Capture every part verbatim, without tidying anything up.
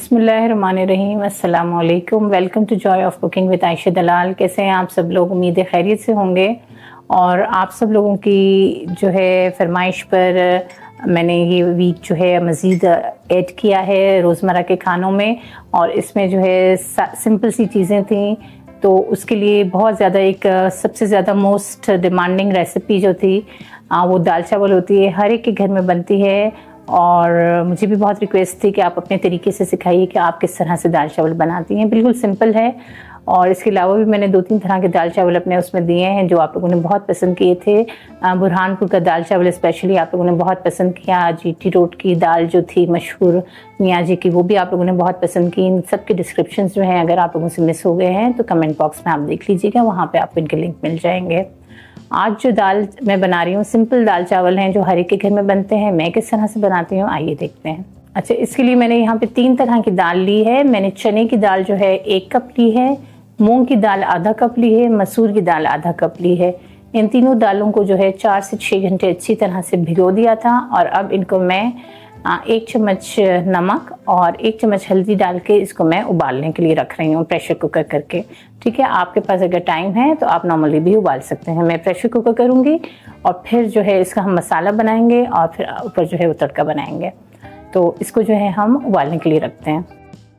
बिस्मिल्लाहिर्रहमानिर्रहीम, अस्सलाम वालेकुम। Welcome to joy of cooking with Ayesha Dalal. कैसे हैं आप सब लोग? उम्मीद है खैरियत से होंगे। और आप सब लोगों की जो है फरमाइश पर मैंने ये वीक जो है मज़ीद ऐड किया है रोज़मर्रा के खानों में, और इसमें जो है सिंपल सी चीज़ें थी, तो उसके लिए बहुत ज़्यादा एक सबसे ज़्यादा मोस्ट डिमांडिंग रेसिपी जो थी वो दाल चावल होती है। हर एक के घर में बनती है और मुझे भी बहुत रिक्वेस्ट थी कि आप अपने तरीके से सिखाइए कि आप किस तरह से दाल चावल बनाती हैं। बिल्कुल सिंपल है। और इसके अलावा भी मैंने दो तीन तरह के दाल चावल अपने उसमें दिए हैं जो आप लोगों ने बहुत पसंद किए थे। बुरहानपुर का दाल चावल स्पेशली आप लोगों ने बहुत पसंद किया। जीटी रोड की दाल जो थी मशहूर मियाँ जी की, वो भी आप लोगों ने बहुत पसंद की। इन सब के डिस्क्रिप्शन जो हैं अगर आप लोगों से मिस हो गए हैं तो कमेंट बॉक्स में आप देख लीजिएगा, वहाँ पर आपको इनके लिंक मिल जाएंगे। आज जो दाल मैं बना रही हूँ सिंपल दाल चावल हैं जो हर एक के घर में बनते हैं। मैं किस तरह से बनाती हूँ आइए देखते हैं। अच्छा, इसके लिए मैंने यहाँ पे तीन तरह की दाल ली है। मैंने चने की दाल जो है एक कप ली है, मूंग की दाल आधा कप ली है, मसूर की दाल आधा कप ली है। इन तीनों दालों को जो है चार से छः घंटे अच्छी तरह से भिगो दिया था। और अब इनको मैं एक चम्मच नमक और एक चम्मच हल्दी डाल के इसको मैं उबालने के लिए रख रही हूँ प्रेशर कुकर करके। ठीक है, आपके पास अगर टाइम है तो आप नॉर्मली भी उबाल सकते हैं। मैं प्रेशर कुकर करूँगी और फिर जो है इसका हम मसाला बनाएंगे और फिर ऊपर जो है वो तड़का बनाएंगे। तो इसको जो है हम उबालने के लिए रखते हैं।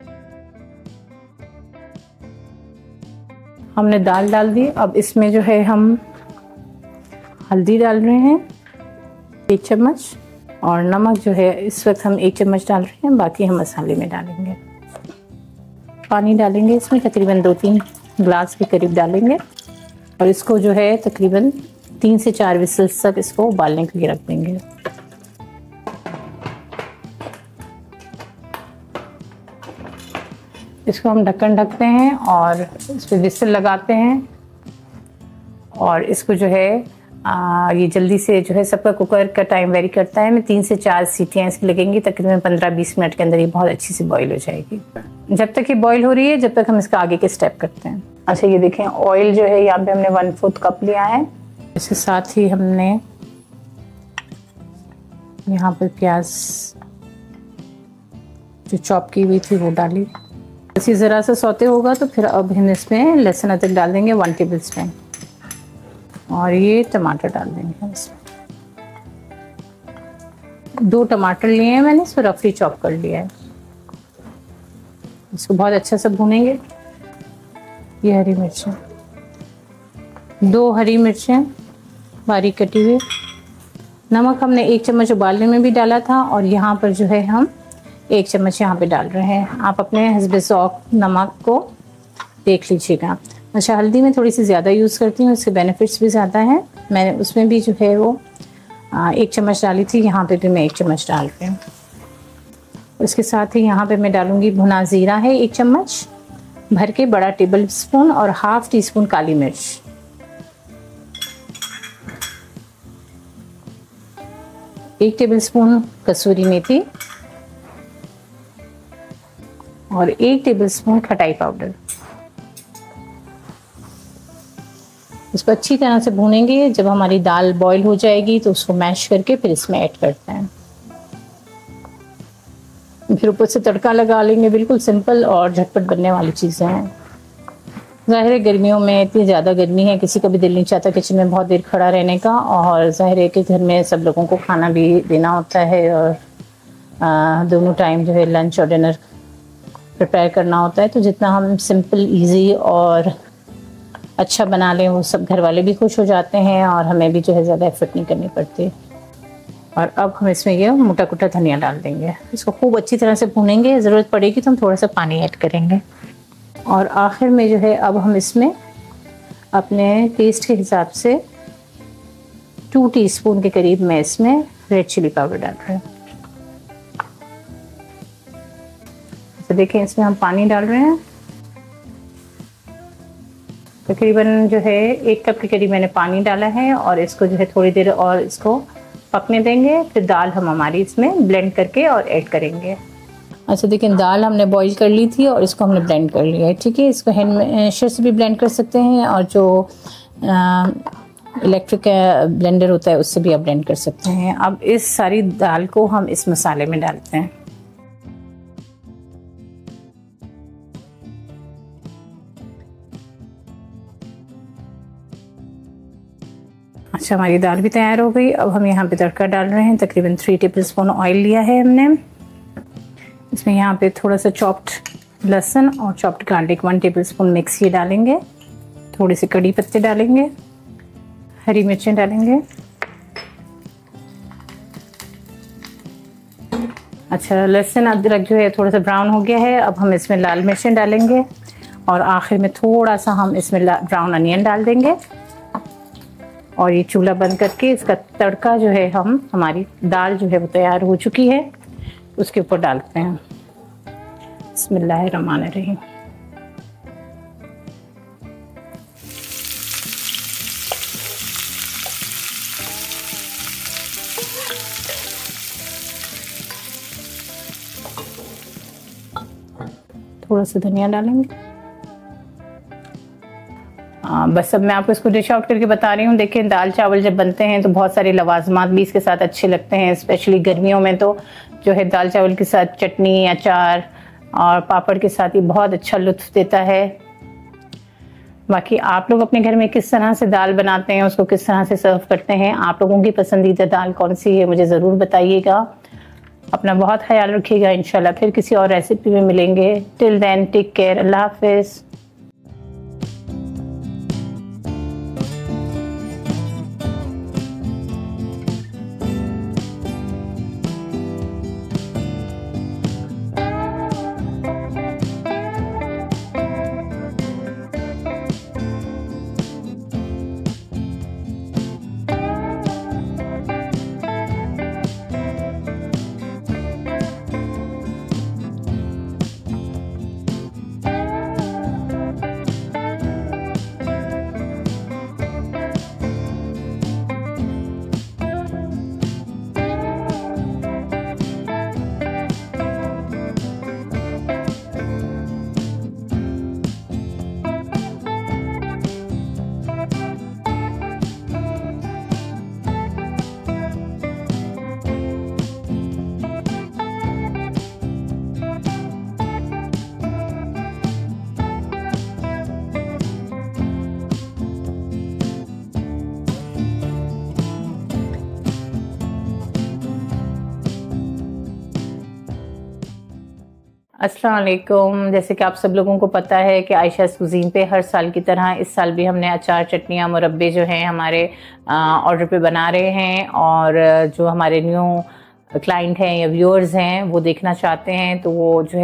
हमने दाल डाल दी। अब इसमें जो है हम हल्दी डाल रहे हैं एक चम्मच, और नमक जो है इस वक्त हम एक चम्मच डाल रहे हैं, बाकी हम मसाले में डालेंगे। पानी डालेंगे इसमें तकरीबन दो तीन ग्लास के करीब डालेंगे और इसको जो है तकरीबन तीन से चार विसल्स तक इसको उबालने के लिए रख देंगे। इसको हम ढक्कन ढकते हैं और इस पर विसल लगाते हैं और इसको जो है आ, ये जल्दी से जो है सबका कुकर का टाइम वेरी करता है। मैं तीन से चार सीटियाँ इसकी लगेंगी, तकरीबन पंद्रह बीस मिनट के अंदर ये बहुत अच्छी सी बॉईल हो जाएगी। जब तक ये बॉईल हो रही है जब तक हम इसका आगे के स्टेप करते हैं। अच्छा, ये देखें ऑयल जो है यहाँ पे हमने वन फोर्थ कप लिया है। इसके साथ ही हमने यहाँ पर प्याज जो चॉप की हुई थी वो डाली। इसी ज़रा सा सौते होगा तो फिर अब हम इसमें लहसुन अदरक डाल देंगे वन टेबल स्पून, और ये टमाटर डाल देंगे हम इसमें। दो टमाटर लिए हैं मैंने, इसको रफली चॉप कर लिया है। इसको बहुत अच्छा से भूनेंगे। ये हरी मिर्चें, दो हरी मिर्चें बारीक कटी हुई। नमक हमने एक चम्मच उबालने में भी डाला था और यहाँ पर जो है हम एक चम्मच यहाँ पे डाल रहे हैं। आप अपने हस्बे ज़ौक़ नमक को देख लीजिएगा। अच्छा, हल्दी में थोड़ी सी ज़्यादा यूज़ करती हूँ, इसके बेनिफिट्स भी ज़्यादा हैं। मैंने उसमें भी जो है वो एक चम्मच डाली थी, यहाँ पे भी मैं एक चम्मच डाल रही हूँ। उसके साथ ही यहाँ पे मैं डालूँगी भुना ज़ीरा है एक चम्मच भर के, बड़ा टेबल स्पून, और हाफ़ टी स्पून काली मिर्च, एक टेबल स्पून कसूरी मेथी और एक टेबल स्पून खटाई पाउडर। इसको अच्छी तरह से भूनेंगे। जब हमारी दाल बॉईल हो जाएगी तो उसको मैश करके फिर इसमें ऐड करते हैं। फिर ऊपर से तड़का लगा लेंगे। बिल्कुल सिंपल और झटपट बनने वाली चीज़ें हैं। ज़ाहिर है गर्मियों में इतनी ज़्यादा गर्मी है, किसी का भी दिल नहीं चाहता किचन में बहुत देर खड़ा रहने का, और ज़ाहिर है कि घर में सब लोगों को खाना भी देना होता है और आ, दोनों टाइम जो है लंच और डिनर प्रिपेयर करना होता है। तो जितना हम सिंपल ईजी और अच्छा बना लें वो सब घर वाले भी खुश हो जाते हैं और हमें भी जो है ज़्यादा एफर्ट नहीं करनी पड़ती। और अब हम इसमें ये मोटा कुटा धनिया डाल देंगे। इसको खूब अच्छी तरह से भूनेंगे। ज़रूरत पड़ेगी तो हम थोड़ा सा पानी ऐड करेंगे। और आखिर में जो है अब हम इसमें अपने टेस्ट के हिसाब से टू टीस्पून के करीब मैं इसमें रेड चिली पाउडर डाल रही हूँ। तो देखें इसमें हम पानी डाल रहे हैं। तकरीबन जो है एक कप के करीब मैंने पानी डाला है और इसको जो है थोड़ी देर और इसको पकने देंगे। फिर दाल हम हमारी इसमें ब्लेंड करके और ऐड करेंगे। अच्छा, देखिए दाल हमने बॉईल कर ली थी और इसको हमने ब्लेंड कर लिया है। ठीक है, इसको हैंड मैशर से भी ब्लेंड कर सकते हैं और जो इलेक्ट्रिक ब्लेंडर होता है उससे भी आप ब्लेंड कर सकते हैं। अब इस सारी दाल को हम इस मसाले में डालते हैं। अच्छा, हमारी दाल भी तैयार हो गई। अब हम यहाँ पे तड़का डाल रहे हैं। तकरीबन थ्री टेबल स्पून ऑयल लिया है हमने। इसमें यहाँ पे थोड़ा सा चॉप्ड लहसुन और chopped garlic one tablespoon mix ये डालेंगे। थोड़े से कड़ी पत्ते डालेंगे, हरी मिर्चें डालेंगे। अच्छा, लहसुन अदरक जो है थोड़ा सा ब्राउन हो गया है। अब हम इसमें लाल मिर्चें डालेंगे और आखिर में थोड़ा सा हम इसमें ब्राउन अनियन डाल देंगे। और ये चूल्हा बंद करके इसका तड़का जो है, हम हमारी दाल जो है वो तैयार हो चुकी है, उसके ऊपर डालते हैं। बिस्मिल्लाहिर्रहमानिर्रहीम। थोड़ा सा धनिया डालेंगे। आ, बस अब मैं आपको इसको डिश आउट करके बता रही हूँ। देखें, दाल चावल जब बनते हैं तो बहुत सारे लवाजमात भी इसके साथ अच्छे लगते हैं। स्पेशली गर्मियों में तो जो है दाल चावल के साथ चटनी, अचार और पापड़ के साथ ही बहुत अच्छा लुत्फ देता है। बाकी आप लोग अपने घर में किस तरह से दाल बनाते हैं, उसको किस तरह से सर्व करते हैं, आप लोगों की पसंदीदा दाल कौन सी है, मुझे ज़रूर बताइएगा। अपना बहुत ख्याल रखिएगा। इंशाल्लाह फिर किसी और रेसिपी में मिलेंगे। Till then take care. अल्लाह हाफिज़। अस्सलाम वालेकुम। जैसे कि आप सब लोगों को पता है कि आयशाज़ कुज़ीन पे हर साल की तरह इस साल भी हमने अचार, चटनियाँ, मुरब्बे जो हैं हमारे ऑर्डर पे बना रहे हैं। और जो हमारे न्यू क्लाइंट हैं या व्यूअर्स हैं वो देखना चाहते हैं तो वो जो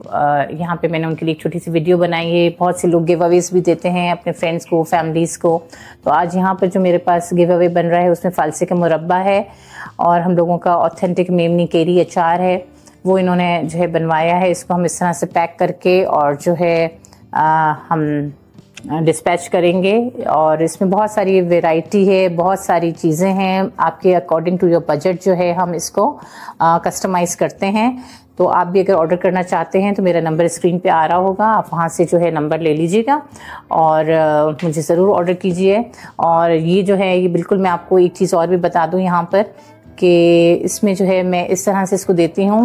है यहाँ पे मैंने उनके लिए एक छोटी सी वीडियो बनाई है। बहुत से लोग गिव अवेज भी देते हैं अपने फ्रेंड्स को, फैमिलीज़ को। तो आज यहाँ पर जो मेरे पास गिव अवे बन रहा है उसमें फालसे का मुरब्बा है और हम लोगों का ऑथेंटिक मेमनी केरी अचार है, वो इन्होंने जो है बनवाया है। इसको हम इस तरह से पैक करके और जो है आ, हम डिस्पैच करेंगे। और इसमें बहुत सारी वैरायटी है, बहुत सारी चीज़ें हैं। आपके अकॉर्डिंग टू योर बजट जो है हम इसको कस्टमाइज़ करते हैं। तो आप भी अगर ऑर्डर करना चाहते हैं तो मेरा नंबर स्क्रीन पे आ रहा होगा, आप वहाँ से जो है नंबर ले लीजिएगा और आ, मुझे ज़रूर ऑर्डर कीजिए। और ये जो है ये बिल्कुल, मैं आपको एक चीज़ और भी बता दूँ यहाँ पर कि इसमें जो है मैं इस तरह से इसको देती हूँ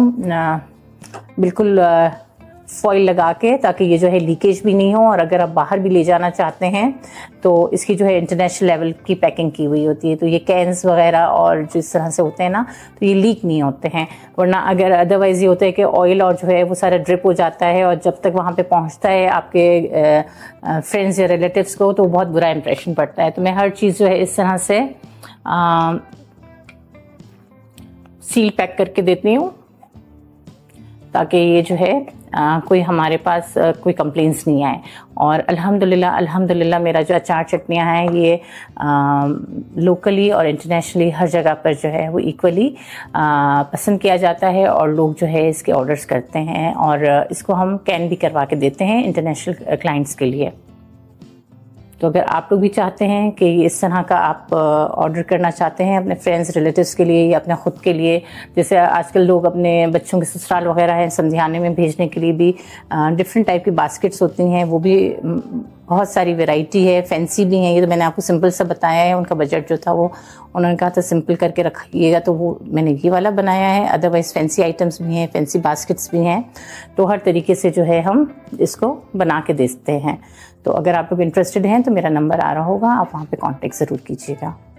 बिल्कुल फॉइल लगा के, ताकि ये जो है लीकेज भी नहीं हो। और अगर आप बाहर भी ले जाना चाहते हैं तो इसकी जो है इंटरनेशनल लेवल की पैकिंग की हुई होती है। तो ये कैंस वगैरह और जिस तरह से होते हैं ना, तो ये लीक नहीं होते हैं। वरना अगर अदरवाइज़ ये होता है कि ऑयल और जो है वो सारा ड्रिप हो जाता है और जब तक वहाँ पे पहुँचता है आपके फ्रेंड्स या रिलेटिव्स को तो बहुत बुरा इंप्रेशन पड़ता है। तो मैं हर चीज़ जो है इस तरह से आ, सील पैक करके देती हूँ ताकि ये जो है आ, कोई हमारे पास आ, कोई कंप्लेंट्स नहीं आए। और अल्हम्दुलिल्लाह अल्हम्दुलिल्लाह मेरा जो अचार चटनियाँ हैं ये आ, लोकली और इंटरनेशनली हर जगह पर जो है वो इक्वली पसंद किया जाता है और लोग जो है इसके ऑर्डर्स करते हैं और इसको हम कैन भी करवा के देते हैं इंटरनेशनल क्लाइंट्स के लिए। तो अगर आप लोग भी चाहते हैं कि इस तरह का आप ऑर्डर करना चाहते हैं अपने फ्रेंड्स, रिलेटिव्स के लिए या अपने ख़ुद के लिए, जैसे आजकल लोग अपने बच्चों के ससुराल वगैरह हैं समझाने में भेजने के लिए भी डिफरेंट टाइप की बास्केट्स होती हैं, वो भी बहुत सारी वैरायटी है, फैंसी भी हैं। ये तो मैंने आपको सिंपल सा बताया है। उनका बजट जो था वो उन्होंने कहा था सिंपल करके रखिएगा, तो वो मैंने ये वाला बनाया है। अदरवाइज़ फैंसी आइटम्स भी हैं, फैंसी बास्केट्स भी हैं। तो हर तरीके से जो है हम इसको बना के देते हैं। तो अगर आप लोग इंटरेस्टेड हैं तो मेरा नंबर आ रहा होगा, आप वहाँ पे कांटेक्ट ज़रूर कीजिएगा।